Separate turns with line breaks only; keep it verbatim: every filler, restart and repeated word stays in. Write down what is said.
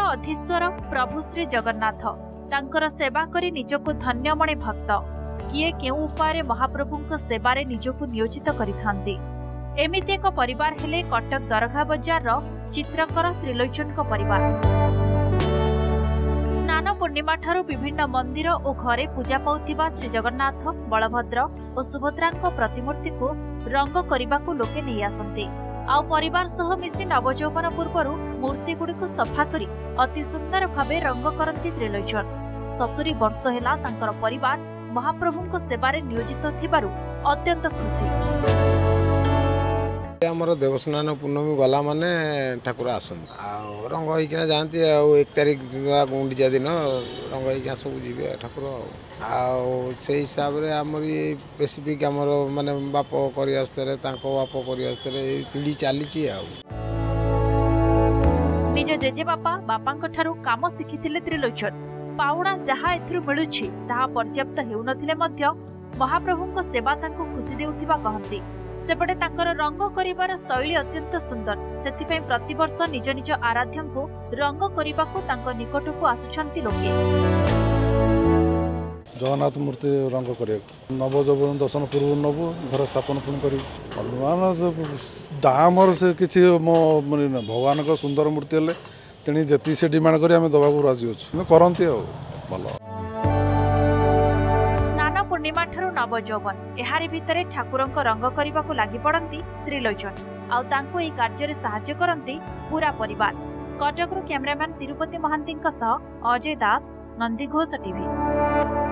अधीश्वर प्रभु श्री जगन्नाथ तांकर सेवा करी निजको धन्य मणे भक्त किए केउ उपाय महाप्रभुଙ୍କ सेवारे निजको नियोजित करिथांती। एमिति एक परिवार हेले कटक दरघा बजार चित्रकर त्रिलोचन परिवार। स्नान पूर्णिमा ठारू विभिन्न मंदिर और घरे पूजा पाउथिबा श्री जगन्नाथ बलभद्र और सुभद्रा प्रतिमूर्ति को रंग करने को लोके नहीं आसंती। आउ परिवार सह मिसी नवजौवन पूर्वर मूर्ति गुड़िक सफा करी अति सुंदर भावे रंग करती त्रिलोचन। सत्तरी वर्ष हेला तांकर परिवार महाप्रभुଙ୍କ सेवारे नियोजित थिबारु अत्यंत खुशी।
आमर देवस्नान पूर्णमी गला माने ठाकुर आसन रंग होइकिना जाती एक तारीख गुंडीचा दिन रंग होइकिना सब जी ठाकुर से हिसाब से आमर स्पेसिफिक आमर माने बाप कर बाप कर पीढ़ी चली।
निज जेजे बापा बापा ठारू काम शिखिथिले त्रिलोचन। पाउणा जहाँ एथिरु मिलुछि ताहा पर्याप्त हेउनथिले मध्य महाप्रभुଙ୍କ सेवा तांको खुशी देउथिबा कहंती। सेपटे तांकर रंग करिबार शैली अत्यंत सुंदर सेथिपई प्रतिवर्ष निज निज आराध्यंको रंग करिबाकू तांको निकटकू आसुछंती लोके।
जगन्नाथ मूर्ति रंग करे नवजौवन दर्शन पूर्व नबु घर स्थापन पुन करी भगवान दाम से किछि भगवान को सुंदर मूर्ति हेले तेणी जति से डिमांड करी आमे दबाकू राजी अछि करंती आ भलो।
स्नान पूर्णिमा ठारू नवजौवन एहारी भितरे ठाकुरंक रंग करने लगी पड़ती त्रिलोचन आउ तांको एही कार्य साहाय्य करती पूरा परिवार। कटकरू कैमरामैन तिरुपति महांती अजय दास, नंदीघोष टीवी।